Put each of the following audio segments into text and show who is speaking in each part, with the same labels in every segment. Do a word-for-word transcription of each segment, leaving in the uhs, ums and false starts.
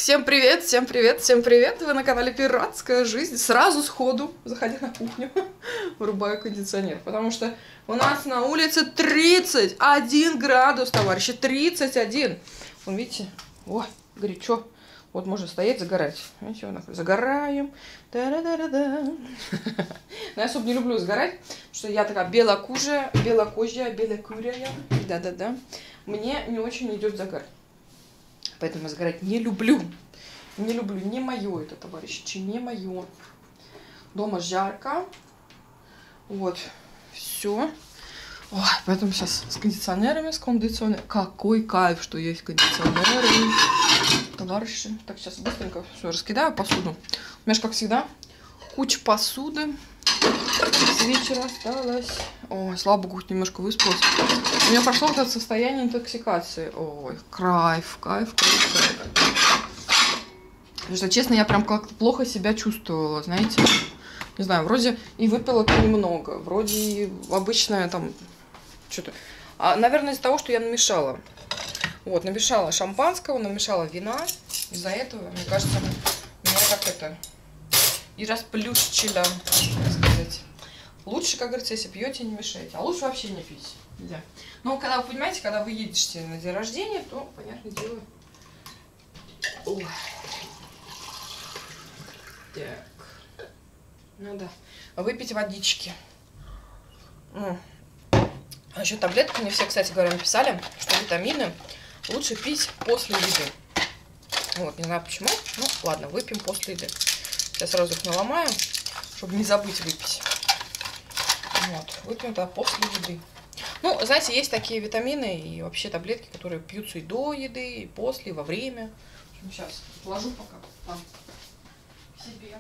Speaker 1: Всем привет, всем привет, всем привет! Вы на канале Пиратская жизнь. Сразу сходу, заходя на кухню, вырубаю кондиционер, потому что у нас на улице тридцать один градус, товарищи, тридцать один. Вон, видите? Ой, горячо. Вот можно стоять, загорать. Видите, вот так, загораем. Да-да-да-да-да. Но я особо не люблю сгорать, потому что я такая белокожая, белокожая, белокурая. Да-да-да. Мне не очень идет загар. Поэтому я загорать не люблю. Не люблю. Не мое это, товарищи. Не мое. Дома жарко. Вот. Все. Ой, поэтому сейчас с кондиционерами, с кондиционерами. Какой кайф, что есть кондиционеры. Товарищи. Так, сейчас быстренько все раскидаю посуду. У меня же, как всегда, куча посуды. С вечера осталось. Ой, слава богу, немножко выспалась. У меня прошло вот это состояние интоксикации. Ой, кайф, кайф, кайф, кайф. Потому что, честно, я прям как-то плохо себя чувствовала, знаете. Не знаю, вроде и выпила-то немного. Вроде и обычное там что-то. А, наверное, из-за того, что я намешала. Вот, намешала шампанского, намешала вина. Из-за этого, мне кажется, меня как это... И расплющила, так сказать. Лучше, как говорится, если пьете, не мешайте. А лучше вообще не пить. Нельзя. Но когда вы понимаете, когда вы едете на день рождения, то, понятное дело... Ой. Так. Надо выпить водички. А еще таблетки мне все, кстати говоря, написали, что витамины лучше пить после еды. Вот, не знаю почему. Ну, ладно, выпьем после еды. Я сразу их наломаю, чтобы не забыть выпить. Вот, выпьем тогда после еды. Ну, знаете, есть такие витамины и вообще таблетки, которые пьются и до еды, и после, и во время. Сейчас положу пока там себе.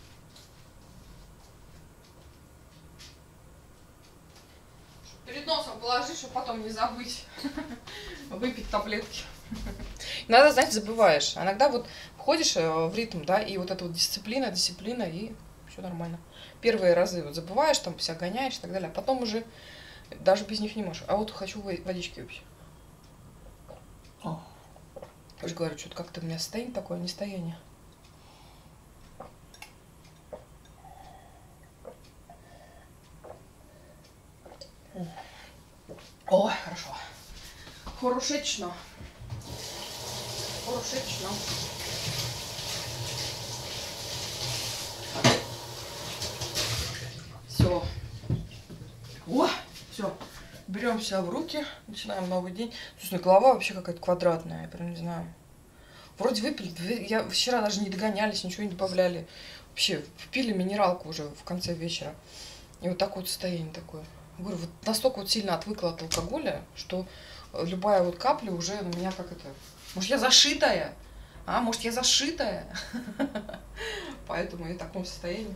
Speaker 1: Перед носом положи, чтобы потом не забыть выпить таблетки. Иногда, знаете, забываешь. А иногда вот входишь в ритм, да, и вот эта вот дисциплина, дисциплина, и все нормально. Первые разы вот забываешь, там себя гоняешь и так далее, а потом уже даже без них не можешь. А вот хочу водички выпить. Я же говорю, что-то как-то у меня состояние такое, нестояние. О, хорошо. Хорошечно. Хорошечно. Все. О, все. Берем себя в руки, начинаем новый день. Слушай, голова вообще какая-то квадратная, я прям не знаю. Вроде выпили, я вчера даже не догонялись, ничего не добавляли. Вообще, впили минералку уже в конце вечера. И вот такое вот состояние такое. Говорю, вот настолько вот сильно отвыкла от алкоголя, что любая вот капля уже на меня как это... Может, я зашитая? А, может, я зашитая? Поэтому я в таком состоянии.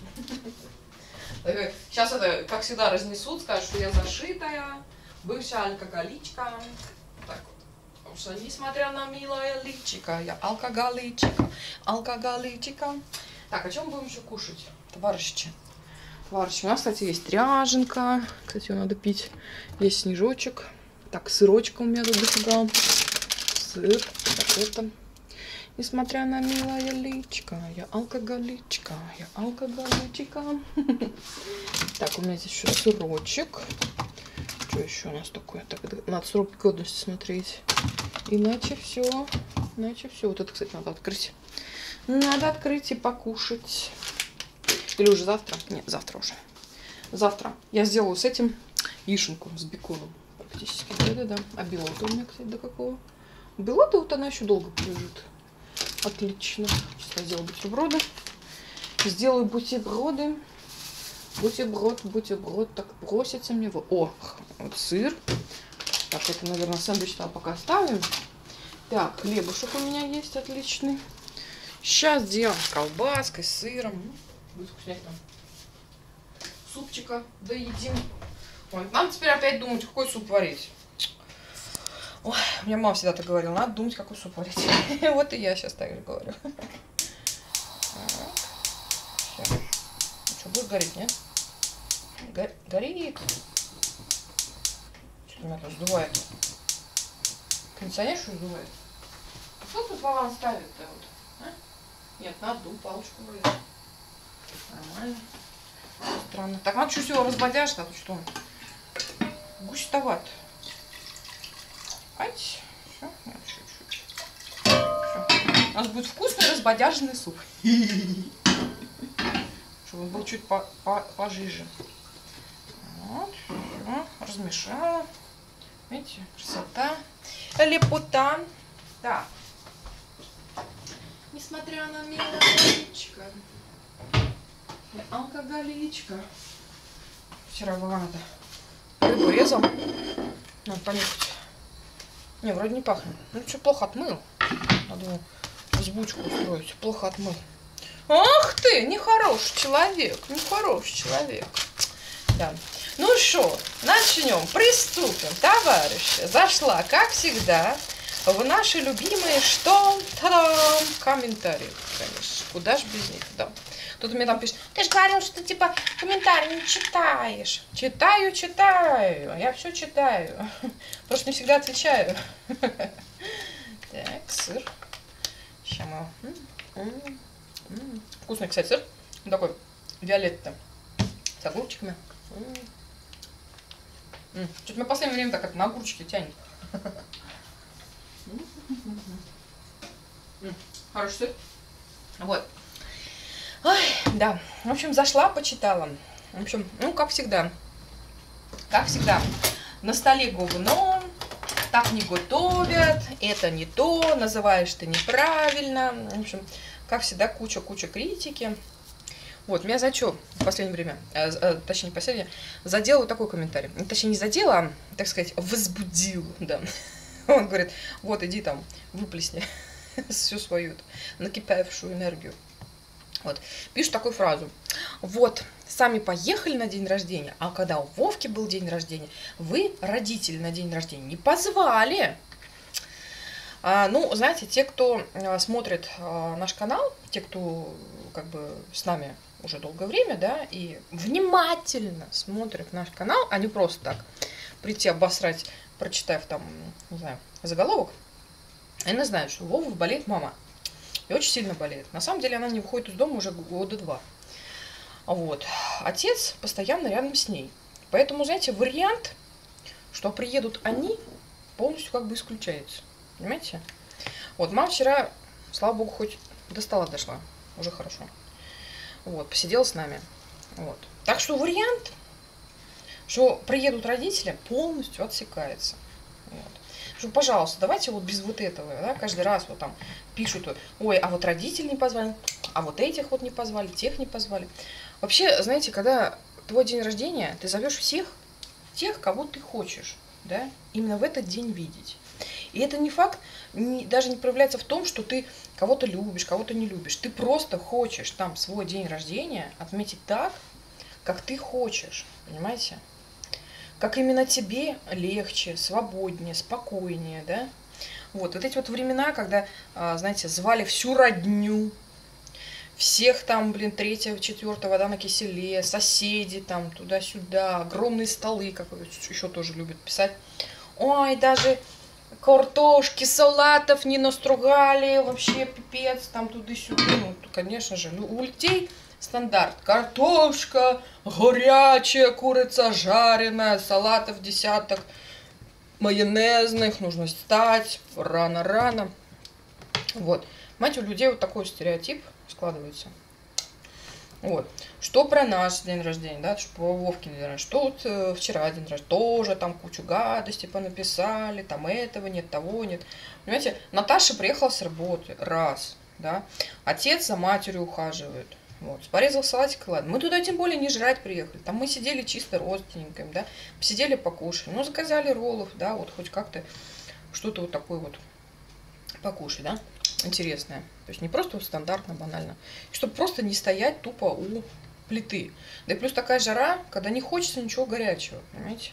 Speaker 1: Сейчас это, как всегда, разнесут, скажут, что я зашитая, бывшая алкоголичка. Так вот. Потому что, несмотря на милое личико, я алкоголичка, алкоголичка. Так, о чем будем еще кушать, товарищи? Товарищи, у нас, кстати, есть ряженка. Кстати, ее надо пить. Есть снежочек. Так, сырочка у меня тут дофига. Сыр. Так, это. Несмотря на милое личико, я алкоголичка, я алкоголичка. Так, у меня здесь еще сырочек. Что еще у нас такое? Так, надо срок годности смотреть. Иначе все. Иначе все. Вот это, кстати, надо открыть. Надо открыть и покушать. Или уже завтра? Нет, завтра уже. Завтра я сделаю с этим яишенку с беконом. Практически. Да-да-да. А белота у меня, кстати, до какого? Белота вот она еще долго полежит. Отлично. Сейчас я сделаю бутерброды. Сделаю бутерброды. Бутерброд, бутерброд. Так просится мне. О, вот сыр. Так, это, наверное, сэндвич там пока оставим. Так, хлебушек у меня есть отличный. Сейчас сделаем с колбаской, с сыром. Будет вкуснятина. Супчика доедим. Ой, нам теперь опять думать, какой суп варить. Ой, у меня мама всегда так говорила, надо думать, какой суп варить. Вот и я сейчас так же говорю. Все. Ну что, будет гореть, нет? Го горит. Что-то меня там сдувает. Кондиционер что сдувает? Что тут валан ставит-то вот? А? на одну палочку вроде. Нормально. Странно. Так, надо чуть его разбодяжить, а то что он густоват. Ать. Все, чуть-чуть. У нас будет вкусный разбодяженный суп. Чтобы он был чуть по -по пожиже. Вот, все, размешала. Видите, красота. Лепота. Так. Несмотря на мелочечко. Алкоголичка. Вчера была надо. Рыбу резал. Надо понюхать. Не, вроде не пахнет. Ну, что, плохо отмыл. Надо взбучку устроить. Плохо отмыл. Ах ты, нехороший человек. Нехороший человек. Да. Ну что, начнем. Приступим, товарищи. Зашла, как всегда, в наши любимые что? Та-дам! Комментарии, конечно. Куда ж без них, да. Тут мне там пишет, ты же говорил, что типа комментарии не читаешь. Читаю, читаю. Я все читаю. Просто не всегда отвечаю. Так, сыр. Сейчас мы... Вкусный, кстати, сыр. Такой виолетто. С огурчиками. Что-то мне в последнее время так это на огурчики тянет. Хороший сыр. Вот. Ой, да. В общем, зашла, почитала. В общем, ну, как всегда. Как всегда. На столе говно. Так не готовят. Это не то. Называешь ты неправильно. В общем, как всегда, куча-куча критики. Вот, меня за что в последнее время, э, э, точнее, не последнее, задел вот такой комментарий. Точнее, не задел, а, так сказать, возбудил, да. Он говорит, вот, иди там, выплесни всю свою накипевшую энергию. Вот, пишет такую фразу. Вот, сами поехали на день рождения, а когда у Вовки был день рождения, вы, родители, на день рождения не позвали. А, ну, знаете, те, кто а, смотрит а, наш канал, те, кто как бы с нами уже долгое время, да, и внимательно смотрят наш канал, а не просто так прийти обосрать, прочитав там, не знаю, заголовок, они знают, что у Вовы болеет мама. И очень сильно болеет. На самом деле она не выходит из дома уже года два. Вот. Отец постоянно рядом с ней. Поэтому, знаете, вариант, что приедут они, полностью как бы исключается. Понимаете? Вот, мама вчера, слава богу, хоть до стола дошла. Уже хорошо. Вот, посидела с нами. Вот. Так что вариант, что приедут родители, полностью отсекается. Вот. Что, пожалуйста, давайте вот без вот этого, да, каждый раз вот там пишут, ой, а вот родители не позвали, а вот этих вот не позвали, тех не позвали. Вообще, знаете, когда твой день рождения, ты зовешь всех, тех, кого ты хочешь, да, именно в этот день видеть. И это не факт, не, даже не проявляется в том, что ты кого-то любишь, кого-то не любишь. Ты просто хочешь там свой день рождения отметить так, как ты хочешь, понимаете? Как именно тебе легче, свободнее, спокойнее, да? Вот, вот эти вот времена, когда, знаете, звали всю родню, всех там, блин, третьего, четвертого, да, на киселе, соседи там, туда-сюда, огромные столы, как еще тоже любят писать. Ой, даже картошки, салатов не настругали, вообще пипец, там туда-сюда. Ну, конечно же, ну, у людей стандарт. Картошка, горячая, курица жареная, салатов десяток, майонезных, нужно встать рано-рано. Вот. Понимаете, у людей вот такой стереотип складывается. Вот. Что про наш день рождения, да, что про Вовкин день рождения, что вот э, вчера день рождения, тоже там кучу гадостей понаписали, там этого нет, того нет. Понимаете, Наташа приехала с работы, раз, да, отец за матерью ухаживает, вот, порезал салатик, ладно, мы туда тем более не жрать приехали, там мы сидели чисто родственниками, да, посидели, покушали, ну, заказали роллов, да, вот, хоть как-то что-то вот такое вот покушать, да, интересное. То есть не просто вот стандартно, банально. Чтобы просто не стоять тупо у плиты. Да и плюс такая жара, когда не хочется ничего горячего, понимаете?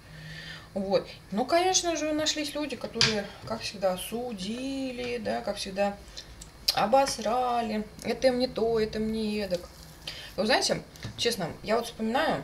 Speaker 1: Вот. Ну, конечно же, нашлись люди, которые, как всегда, судили, да, как всегда, обосрали. Это им не то, это им не эдак. И вы знаете, честно, я вот вспоминаю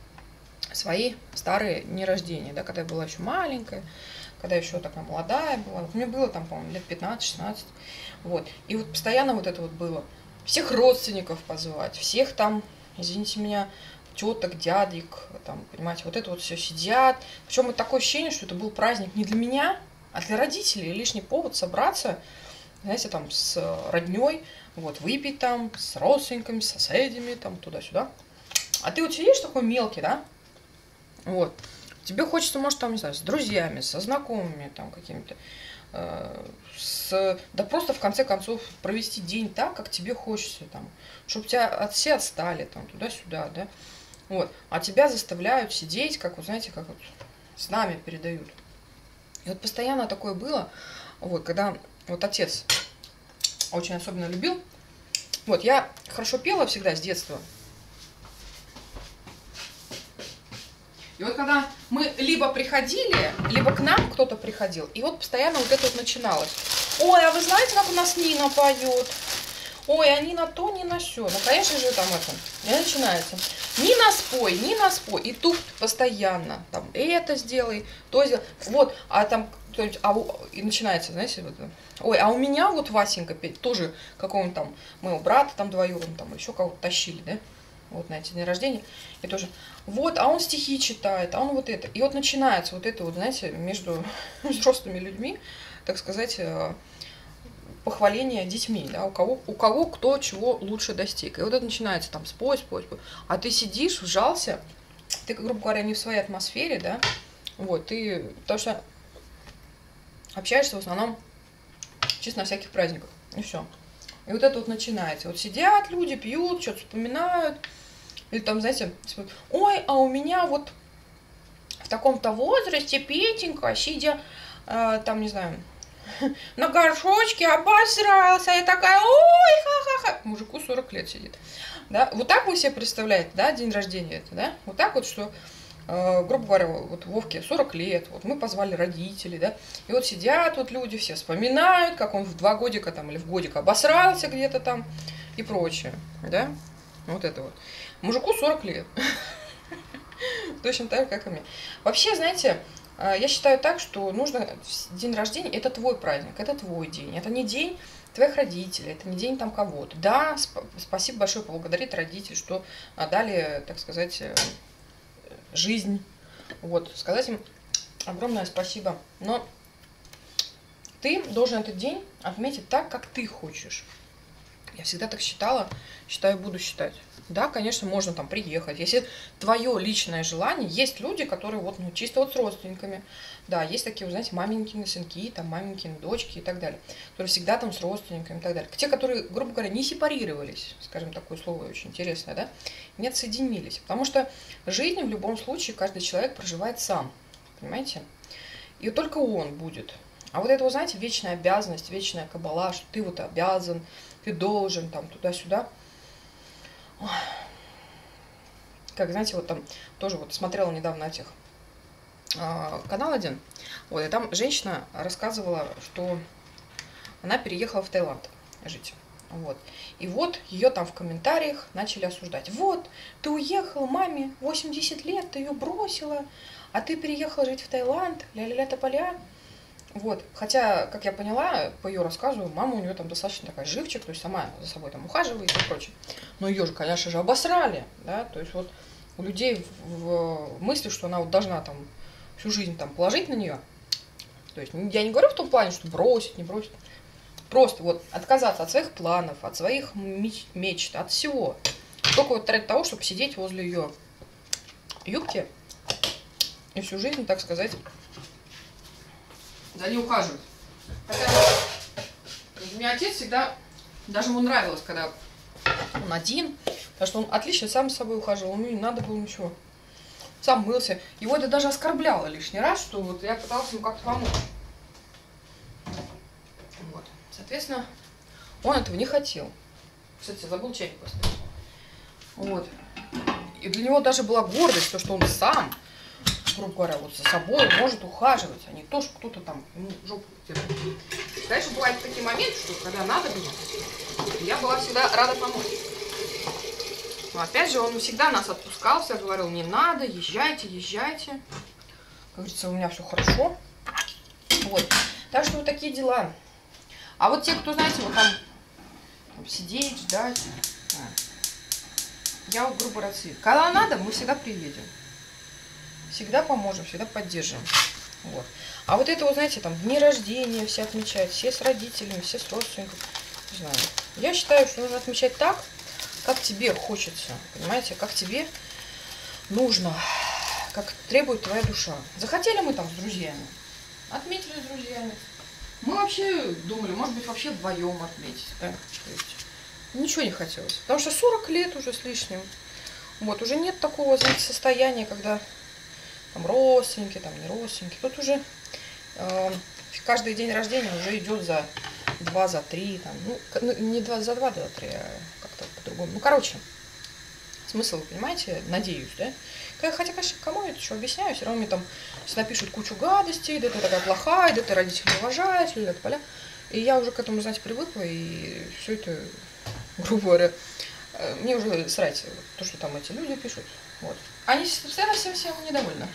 Speaker 1: свои старые дни рождения, да, когда я была еще маленькая, когда я еще такая молодая была. Вот мне было там, по-моему, лет пятнадцать-шестнадцать. Вот. И вот постоянно вот это вот было. всех родственников позвать, всех там, извините меня, теток, дядек, там, понимаете, вот это вот все сидят. Причем вот такое ощущение, что это был праздник не для меня, а для родителей. Лишний повод собраться, знаете, там, с родней, вот, выпить там, с родственниками, с соседями, там, туда-сюда. А ты вот сидишь такой мелкий, да, вот, тебе хочется, может, там, не знаю, с друзьями, со знакомыми, там, какими-то, э, с, да просто, в конце концов, провести день так, как тебе хочется, там, чтобы тебя от все отстали, там, туда-сюда, да, вот, а тебя заставляют сидеть, как, вот, знаете, как вот с нами передают. И вот постоянно такое было, вот, когда вот отец очень особенно любил, вот, я хорошо пела всегда с детства. И вот когда мы либо приходили, либо к нам кто-то приходил, и вот постоянно вот это вот начиналось. Ой, а вы знаете, как у нас Нина поет? Ой, а Нина то, Нина сё. Ну, конечно же, там это, и начинается. Нина спой, Нина спой. И тут постоянно, там, это сделай, то сделай. Вот, а там кто-нибудь, а, и начинается, знаете, вот, ой, а у меня вот Васенька петь, тоже какого-нибудь там, моего брата там двоюродного, там, еще кого-то тащили, да? Вот на эти дни рождения, и тоже, вот, а он стихи читает, а он вот это. И вот начинается вот это вот, знаете, между взрослыми людьми, так сказать, похваление детьми, да, у кого, у кого кто чего лучше достиг. И вот это начинается там спой, спой, спой. А ты сидишь, вжался, ты, грубо говоря, не в своей атмосфере, да, вот, ты, потому что общаешься в основном чисто на всяких праздниках, и все. И вот это вот начинается. Вот сидят люди, пьют, что-то вспоминают. Или там, знаете, ой, а у меня вот в таком-то возрасте Петенька, сидя, э, там, не знаю, на горшочке обосрался. Я такая, ой, ха-ха-ха. Мужику сорок лет сидит. Да? Вот так вы себе представляете, да, день рождения это, да? Вот так вот, что, э, грубо говоря, вот Вовке сорок лет, вот мы позвали родителей, да, и вот сидят вот люди, все вспоминают, как он в два годика там или в годик обосрался где-то там и прочее, да, вот это вот. Мужику сорок лет. Точно так же, как и мне. Вообще, знаете, я считаю так, что нужно день рождения, это твой праздник, это твой день, это не день твоих родителей, это не день там кого-то. Да, сп спасибо большое, поблагодарить родителей, что дали, так сказать, жизнь. Вот, сказать им огромное спасибо. Но ты должен этот день отметить так, как ты хочешь. Я всегда так считала, считаю, буду считать. Да, конечно, можно там приехать. Если твое личное желание, есть люди, которые вот, ну, чисто вот с родственниками. Да, есть такие, вы знаете, маменькины сынки, там, маменькины дочки и так далее. Которые всегда там с родственниками и так далее. Те, которые, грубо говоря, не сепарировались, скажем, такое слово очень интересное, да, не отсоединились. Потому что жизнь в любом случае каждый человек проживает сам, понимаете? И только он будет. А вот это, вы знаете, вечная обязанность, вечная кабала, что ты вот обязан, ты должен, там, туда-сюда. Как, знаете, вот там тоже вот смотрела недавно этих э, канал один, вот, и там женщина рассказывала, что она переехала в Таиланд жить, вот, и вот ее там в комментариях начали осуждать. Вот, ты уехала, маме восемьдесят лет, ты ее бросила, а ты переехала жить в Таиланд, ля-ля-ля тополя. Вот, хотя, как я поняла, по ее рассказу, мама у нее там достаточно такая живчик, то есть сама за собой там ухаживает и прочее. Но ее же, конечно же, обосрали, да, то есть вот у людей в, в мысли, что она вот должна там всю жизнь там положить на нее. То есть я не говорю в том плане, что бросить, не бросить. Просто вот отказаться от своих планов, от своих меч, мечт, от всего. Только вот ради того, чтобы сидеть возле ее юбки и всю жизнь, так сказать, за ней ухаживать. Хотя у меня отец всегда, даже ему нравилось, когда он один, потому что он отлично сам с собой ухаживал, ему не надо было ничего. Сам мылся. Его это даже оскорбляло лишний раз, что вот я пыталась ему как-то помочь. Вот. Соответственно, он этого не хотел. Кстати, забыл чайник поставить. Вот. И для него даже была гордость, то, что он сам, грубо говоря, вот за собой может ухаживать, а не то, что кто-то там ему жопу держит. Конечно, бывают такие моменты, что когда надо было, я была всегда рада помочь. Но опять же, он всегда нас отпускал, всегда говорил, не надо, езжайте, езжайте. Как говорится, у меня все хорошо. Вот. Так что вот такие дела. А вот те, кто, знаете, вот там сидеть, ждать. Я вот, грубо говоря, когда надо, мы всегда приедем. Всегда поможем, всегда поддержим. Вот. А вот это вот, знаете, там дни рождения все отмечают, все с родителями, все с родственниками. Не знаю. Я считаю, что нужно отмечать так, как тебе хочется, понимаете, как тебе нужно, как требует твоя душа. Захотели мы там с друзьями, отметили с друзьями. Мы вообще думали, может быть, вообще вдвоем отметить, да? То есть ничего не хотелось, потому что сорок лет уже с лишним. Вот, уже нет такого, знаете, состояния, когда там родственники, там не родственники. Тут уже э, каждый день рождения уже идет за два, за три, там, ну, не два, за два, за три, а как-то по-другому. Ну, короче, смысл, вы понимаете, надеюсь, да? Хотя, конечно, кому я это еще объясняю, все равно мне там напишут кучу гадостей, да ты такая плохая, да ты родителей не уважаешь, да ты поля. И я уже к этому, знаете, привыкла, и все это, грубо говоря, мне уже срать, то, что там эти люди пишут. Вот. Они постоянно всем-всем недовольны.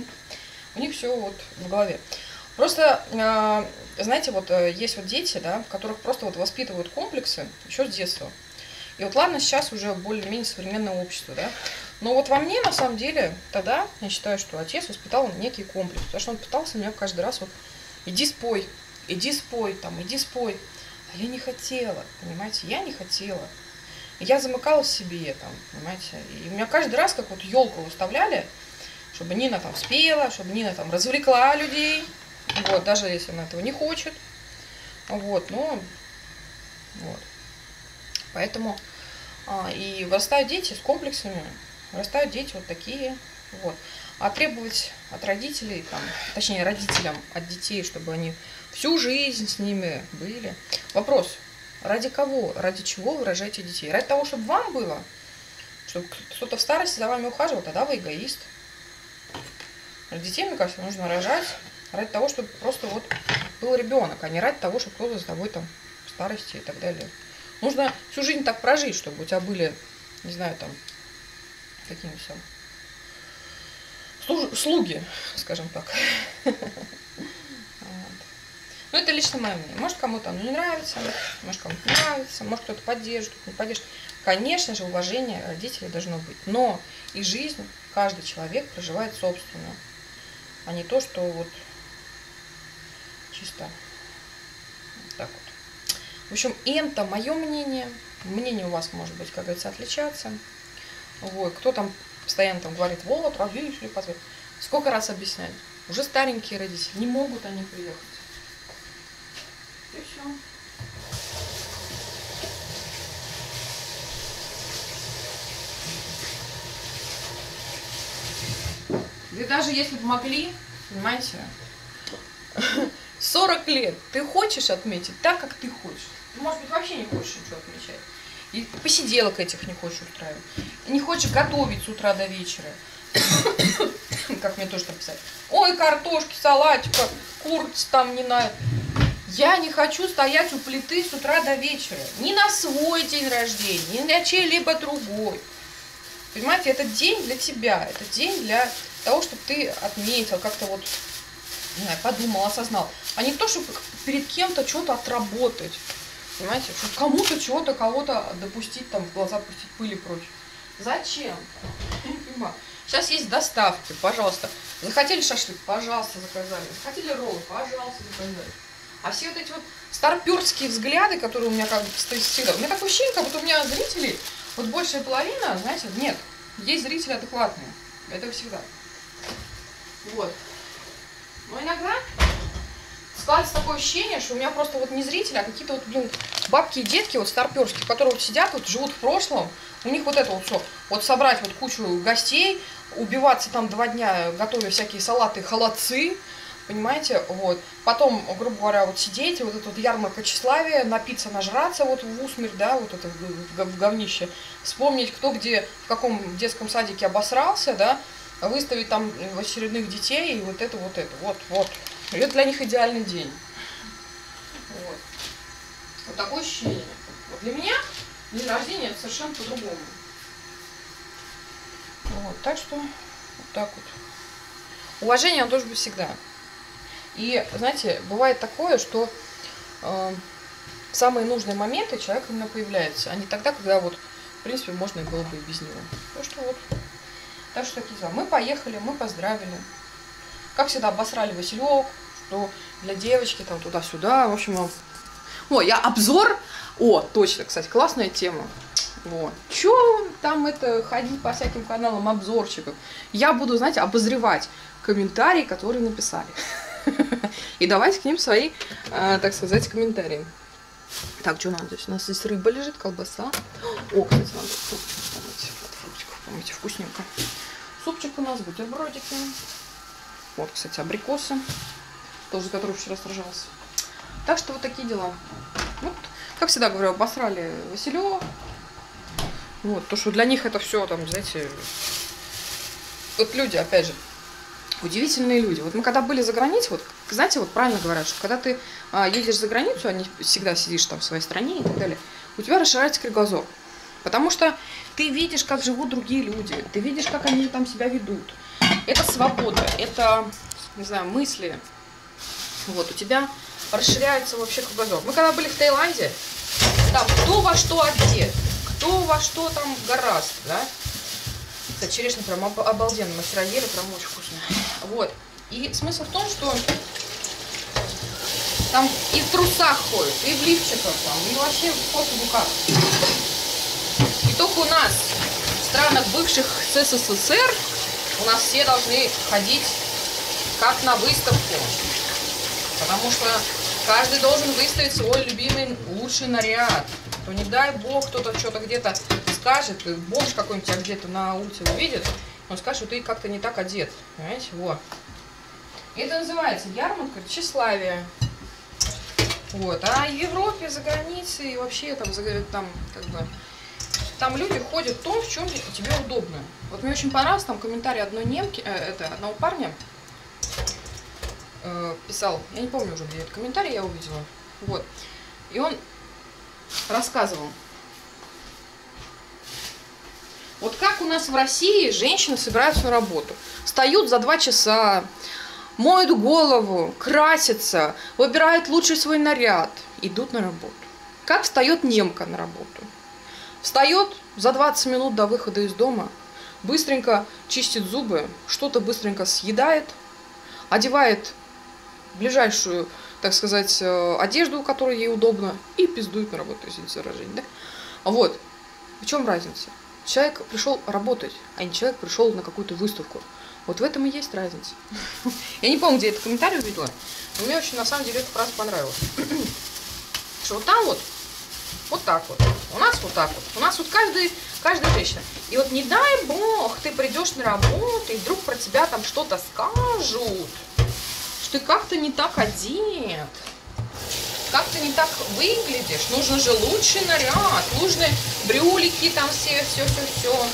Speaker 1: У них все вот в голове. Просто, знаете, вот есть вот дети, да, в которых просто вот воспитывают комплексы еще с детства. И вот ладно, сейчас уже более-менее современное общество, да. Но вот во мне, на самом деле, тогда, я считаю, что отец воспитал некий комплекс. Потому что он пытался меня каждый раз вот, иди спой, иди спой, там, иди спой. А я не хотела, понимаете, я не хотела. И я замыкалась в себе, там, понимаете. И у меня каждый раз, как вот елку выставляли, чтобы Нина там спела, чтобы Нина там развлекла людей. Вот, даже если она этого не хочет. Вот, ну, вот. Поэтому а, и вырастают дети с комплексами, вырастают дети вот такие, вот. А требовать от родителей, там, точнее родителям от детей, чтобы они всю жизнь с ними были. Вопрос, ради кого, ради чего вы рожаете детей? Ради того, чтобы вам было, чтобы кто-то в старости за вами ухаживал, тогда вы эгоист. Ради детей, мне кажется, нужно рожать ради того, чтобы просто вот был ребенок, а не ради того, чтобы кто-то за тобой там в старости и так далее. Нужно всю жизнь так прожить, чтобы у тебя были, не знаю, там, какие все слуги, скажем так. Ну, это лично мое мнение. Может, кому-то оно не нравится, может, кому-то нравится, может, кто-то поддержит, кто-то не поддержит. Конечно же, уважение родителей должно быть. Но и жизнь каждый человек проживает собственную, а не то, что вот чисто вот так вот. В общем, это мое мнение. Мнение у вас может быть, как говорится, отличаться. Вот. Кто там постоянно там говорит, вот, родители позвать. Сколько раз объяснять? Уже старенькие родители, не могут они приехать. И все. И даже если бы могли, понимаете, сорок лет ты хочешь отметить так, как ты хочешь. Ты, может быть, вообще не хочешь ничего отмечать. И посиделок этих не хочешь устраивать. Не хочешь готовить с утра до вечера. Как мне тоже там писать. Ой, картошки, салатика, курица там не на... Я не хочу стоять у плиты с утра до вечера. Ни на свой день рождения, ни на чей-либо другой. Понимаете, это день для тебя. Это день для того, чтобы ты отметил, как-то вот, не знаю, подумал, осознал. А не то, чтобы перед кем-то что-то отработать. Понимаете, чтобы кому-то чего-то, кого-то допустить, там, в глаза пустить пыль и прочее. Зачем? Я не понимаю. Сейчас есть доставки, пожалуйста. Захотели шашлык, пожалуйста, заказали. Захотели роллы, пожалуйста, заказали. А все вот эти вот старперские взгляды, которые у меня как бы стоят всегда. У меня такое ощущение, как будто у меня зрителей, вот большая половина, знаете, нет. Есть зрители адекватные. Это всегда. Вот. Но иногда складывается такое ощущение, что у меня просто вот не зрители, а какие-то вот, блин, бабки и детки вот старперские, которые вот сидят, вот живут в прошлом. У них вот это вот все. Вот собрать вот кучу гостей, убиваться там два дня, готовя всякие салаты, холодцы, понимаете, вот. Потом, грубо говоря, вот сидеть, вот это вот ярмарка тщеславия, напиться, нажраться вот в усмерть, да, вот это в говнище. Вспомнить, кто где, в каком детском садике обосрался, да, выставить там очередных детей, и вот это, вот это, вот, вот. И это для них идеальный день. Вот. Вот такое ощущение. Вот для меня день рождения это совершенно по-другому. Вот, так что вот так вот. Уважение оно должно быть всегда. И, знаете, бывает такое, что э, в самые нужные моменты человек именно появляется, а не тогда, когда вот, в принципе, можно и было бы и без него. Так что вот, так что такие дела. Мы поехали, мы поздравили. Как всегда, обосрали Василек, что для девочки там туда-сюда, в общем... О, я обзор... О, точно, кстати, классная тема. Вот. Чё там это, ходить по всяким каналам обзорчиков? Я буду, знаете, обозревать комментарии, которые написали. И давать к ним свои, так сказать, комментарии. Так, что надо здесь? У нас здесь рыба лежит, колбаса. О, кстати, надо помыть от фруктиков, помыть, вкусненько. Супчик у нас, бутербродики. Вот, кстати, абрикосы, тоже который вчера сражался. Так что вот такие дела. Вот, как всегда говорю, обосрали Василек. Вот, то, что для них это все там, знаете, вот люди, опять же, удивительные люди. Вот мы когда были за границей, вот, знаете, вот правильно говорят, что когда ты а, едешь за границу, а не всегда сидишь там в своей стране и так далее, у тебя расширяется кругозор. Потому что ты видишь, как живут другие люди, ты видишь, как они там себя ведут. Это свобода, это, не знаю, мысли. Вот, у тебя расширяется вообще кругозор. Мы когда были в Таиланде, там кто во что одет, кто во что там гораст, да? Кстати, черешня прям обалденно, мы вчера ели, прям очень вкусно. Вот, и смысл в том, что там и в трусах ходят, и в лифчиках там, и вообще пофигу как. И только у нас, в странах бывших СССР, у нас все должны ходить как на выставку. Потому что каждый должен выставить свой любимый лучший наряд. То не дай бог кто-то что-то где-то скажет, бомж какой-нибудь тебя где-то на улице увидит, он скажет, что ты как-то не так одет. Понимаете? Вот. Это называется ярмарка тщеславия. Вот. А в Европе, за границей, вообще там, там как бы... Там люди ходят в том, в чем тебе удобно. Вот мне очень понравился там комментарий одной немки, э, это, одного парня э, писал, я не помню уже, где этот комментарий я увидела. Вот. И он рассказывал. Вот как у нас в России женщины собираются на работу. Встают за два часа, моют голову, красятся, выбирают лучший свой наряд, идут на работу. Как встает немка на работу? Встает за двадцать минут до выхода из дома, быстренько чистит зубы, что-то быстренько съедает, одевает ближайшую, так сказать, одежду, которая ей удобна, и пиздует на работу, извините за выражение, да? Вот. В чем разница? Человек пришел работать, а не человек пришел на какую-то выставку. Вот в этом и есть разница. Я не помню, где этот комментарий увидела, но мне очень, на самом деле, эта фраза понравилась. Что вот там вот, вот так вот. У нас вот так вот. У нас вот каждый, каждая женщина. И вот не дай бог, ты придешь на работу, и вдруг про тебя там что-то скажут, что ты как-то не так одет, как-то не так выглядишь. Нужно же лучший наряд, нужны брюлики там все, все, все, все.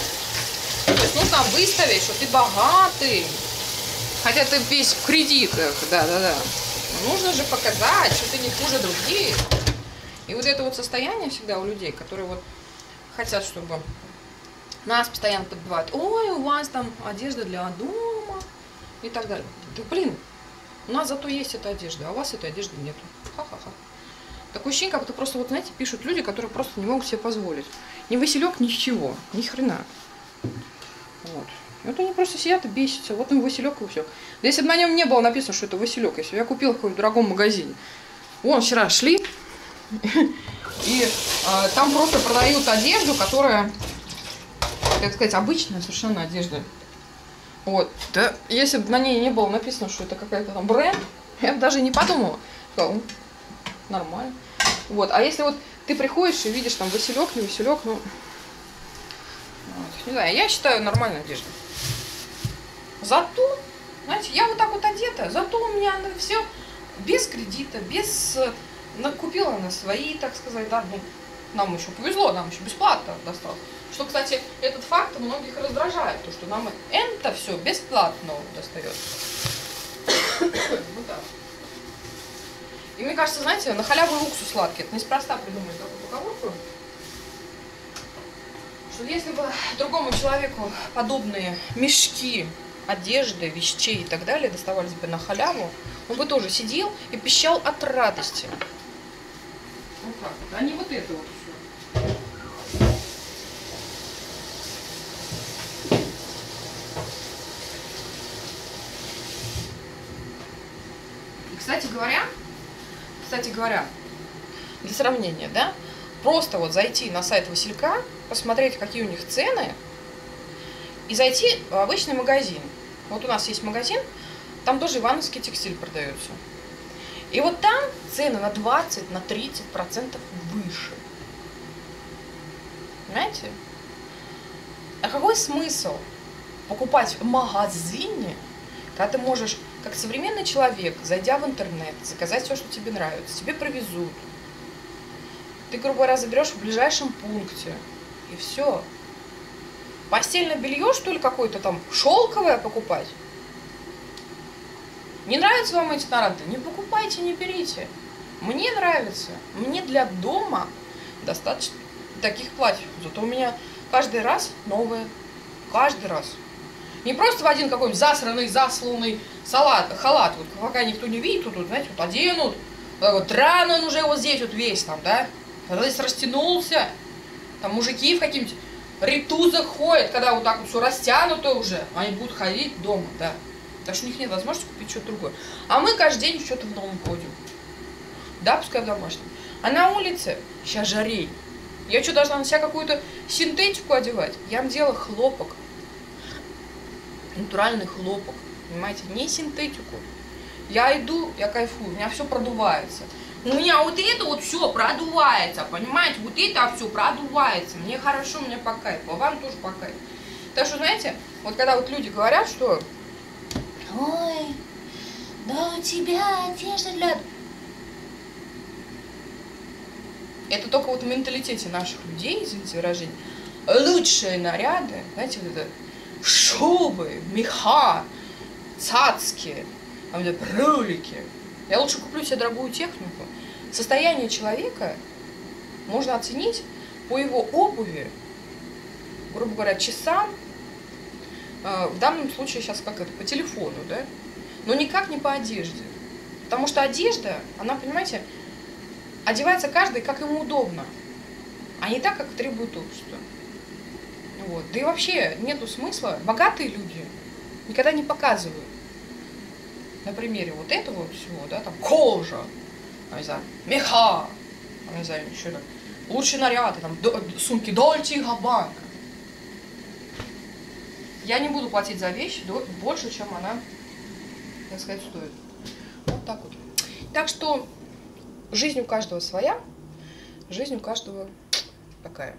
Speaker 1: То есть нужно выставить, что ты богатый. Хотя ты весь в кредитах, да-да-да. Нужно же показать, что ты не хуже других. И вот это вот состояние всегда у людей, которые вот хотят, чтобы нас постоянно подбивают. Ой, у вас там одежда для дома и так далее. Да блин, у нас зато есть эта одежда, а у вас этой одежды нету. Ха-ха-ха. Такое ощущение, как будто просто, вот знаете, пишут люди, которые просто не могут себе позволить. Ни Василек, ничего, ни хрена. Вот. И вот они просто сидят и бесятся. Вот он Василек и Василек. Да если бы на нем не было написано, что это Василек, если бы я купила в каком-нибудь дорогом магазине. Вон, вчера шли, и э, там просто продают одежду, которая, так сказать, обычная совершенно одежда. Вот. Да, если бы на ней не было написано, что это какая-то там бренд, я бы даже не подумала. Сказала, нормально. Вот. А если вот ты приходишь и видишь там Василек, не Василек, ну, вот, не знаю, я считаю нормальной одеждой. Зато, знаете, я вот так вот одета, зато у меня все без кредита, без... Купила на свои, так сказать, да, ну, нам еще повезло, нам еще бесплатно досталось. Что, кстати, этот факт многих раздражает, то, что нам это все бесплатно достается. Вот так. И мне кажется, знаете, на халяву и уксус сладкий, это неспроста придумали такую поговорку, что если бы другому человеку подобные мешки одежды, вещей и так далее доставались бы на халяву, он бы тоже сидел и пищал от радости. а не вот это вот все. И, кстати говоря, кстати говоря, для сравнения, да, просто вот зайти на сайт Василька, посмотреть, какие у них цены, и зайти в обычный магазин. Вот у нас есть магазин, там тоже ивановский текстиль продается. И вот там цены на двадцать, на тридцать процентов выше. Понимаете? А какой смысл покупать в магазине, когда ты можешь, как современный человек, зайдя в интернет, заказать все, что тебе нравится, тебе привезут. Ты, грубо говоря, заберешь в ближайшем пункте. И все. Постельное белье, что ли, какое-то там шелковое покупать? Не нравятся вам эти наранты? Не покупайте, не берите. Мне нравится. Мне для дома достаточно таких платьев. Зато у меня каждый раз новое. Каждый раз. Не просто в один какой-нибудь засранный, засланный салат, халат. Вот пока никто не видит, тут, знаете, вот оденут. Вот рано он уже вот здесь вот весь там, да? Когда здесь растянулся. Там мужики в каких-нибудь ритузах ходят, когда вот так вот все растянуто уже. Они будут ходить дома, да. Так что у них нет возможности купить что-то другое. А мы каждый день что-то в новом ходим. Да, пускай в домашнем. А на улице сейчас жарей. Я что, должна на себя какую-то синтетику одевать? Я надела хлопок. Натуральный хлопок. Понимаете? Не синтетику. Я иду, я кайфую. У меня все продувается. У меня вот это вот все продувается. Понимаете? Вот это все продувается. Мне хорошо, мне по кайфу. А вам тоже по кайфу. Так что, знаете, вот когда вот люди говорят, что ой, да у тебя одежда для... Это только вот в менталитете наших людей, извините выражение, лучшие наряды, знаете, вот это шубы, меха, цацки, а вот это брюлики. Я лучше куплю себе дорогую технику. Состояние человека можно оценить по его обуви, грубо говоря, часам, в данном случае сейчас как это, по телефону, да, но никак не по одежде. Потому что одежда, она, понимаете, одевается каждый, как ему удобно, а не так, как требует общество. Вот. Да и вообще нету смысла, богатые люди никогда не показывают. На примере вот этого всего, да, там кожа, не знаю, меха, не знаю, еще там, лучшие наряды, там, сумки Дольче и Габбана. Я не буду платить за вещь больше, чем она, так сказать, стоит. Вот так вот. Так что жизнь у каждого своя, жизнь у каждого такая.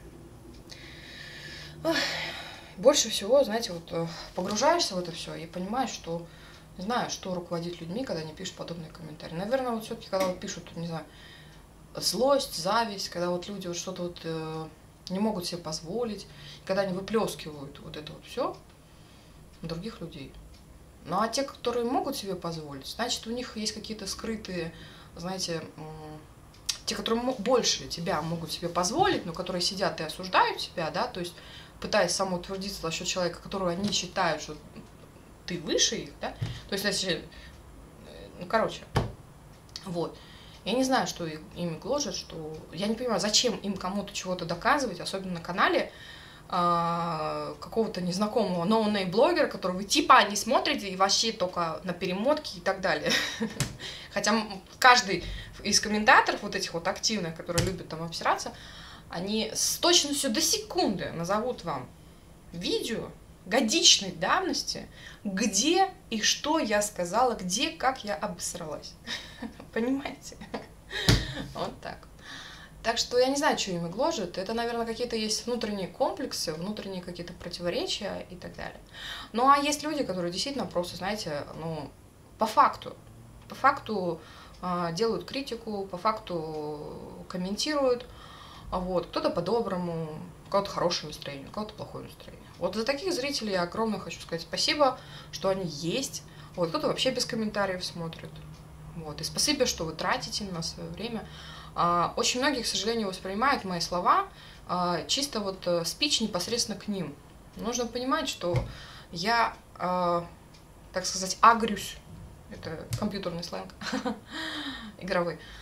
Speaker 1: Больше всего, знаете, вот погружаешься в это все и понимаешь, что не знаю, что руководит людьми, когда они пишут подобные комментарии. Наверное, вот все-таки, когда вот пишут, не знаю, злость, зависть, когда вот люди вот что-то вот э, не могут себе позволить, когда они выплескивают вот это вот все на других людей. Ну а те, которые могут себе позволить, значит, у них есть какие-то скрытые, знаете, те, которые больше тебя могут себе позволить, но которые сидят и осуждают тебя, да, то есть пытаясь самоутвердиться за счет человека, которого они считают, что ты выше их, да, то есть, значит, ну, короче, вот. Я не знаю, что ими гложет, что... Я не понимаю, зачем им кому-то чего-то доказывать, особенно на канале э, какого-то незнакомого ноунейм-блогера, которого вы типа не смотрите и вообще только на перемотки и так далее. Хотя каждый из комментаторов, вот этих вот активных, которые любят там обсираться, они с точностью до секунды назовут вам видео годичной давности, где и что я сказала, где, как я обосралась. Понимаете? Вот так. Так что я не знаю, что ими гложет. Это, наверное, какие-то есть внутренние комплексы, внутренние какие-то противоречия и так далее. Ну, а есть люди, которые действительно просто, знаете, ну, по факту, по факту э, делают критику, по факту комментируют. Вот. Кто-то по-доброму, у кого-то хорошее настроение, у кого-то плохое настроение. Вот за таких зрителей я огромное хочу сказать спасибо, что они есть. Вот. Кто-то вообще без комментариев смотрит. Вот. И спасибо, что вы тратите на свое время. А, очень многие, к сожалению, воспринимают мои слова а, чисто вот а, спич непосредственно к ним. Нужно понимать, что я, а, так сказать, агрюсь. Это компьютерный сленг, игровой.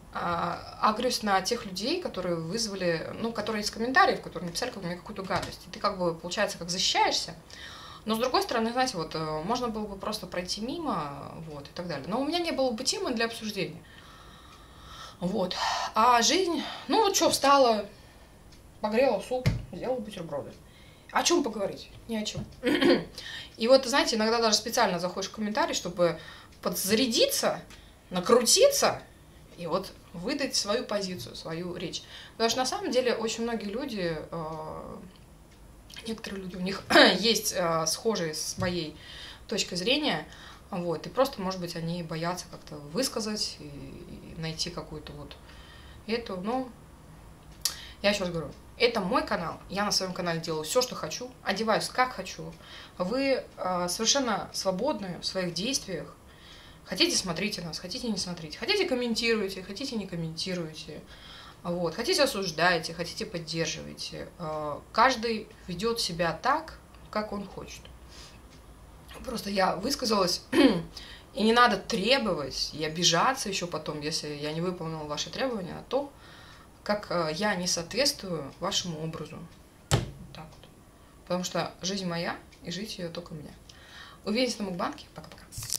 Speaker 1: агрюсь на тех людей, которые вызвали, ну, которые из комментариев, которые написали мне какую-то гадость. И ты как бы, получается, как защищаешься. Но, с другой стороны, знаете, вот, можно было бы просто пройти мимо, вот, и так далее. Но у меня не было бы темы для обсуждения. Вот. А жизнь, ну, вот что, встала, погрела суп, сделала бутерброды. О чем поговорить? Ни о чем. И вот, знаете, иногда даже специально заходишь в комментарий, чтобы подзарядиться, накрутиться и вот выдать свою позицию, свою речь. Потому что на самом деле очень многие люди, э, некоторые люди, у них есть э, схожие с моей точкой зрения, вот, и просто, может быть, они боятся как-то высказать и, и найти какую-то вот эту, ну, я еще раз говорю, это мой канал, я на своем канале делаю все, что хочу, одеваюсь как хочу, вы э, совершенно свободны в своих действиях. Хотите, смотрите нас, хотите, не смотрите. Хотите, комментируйте, хотите, не комментируйте. Вот. Хотите, осуждайте, хотите, поддерживайте. Каждый ведет себя так, как он хочет. Просто я высказалась, и не надо требовать и обижаться еще потом, если я не выполнила ваши требования, на то, как я не соответствую вашему образу. Вот так вот. Потому что жизнь моя, и жить ее только мне. Увидимся на мукбанке. Пока-пока.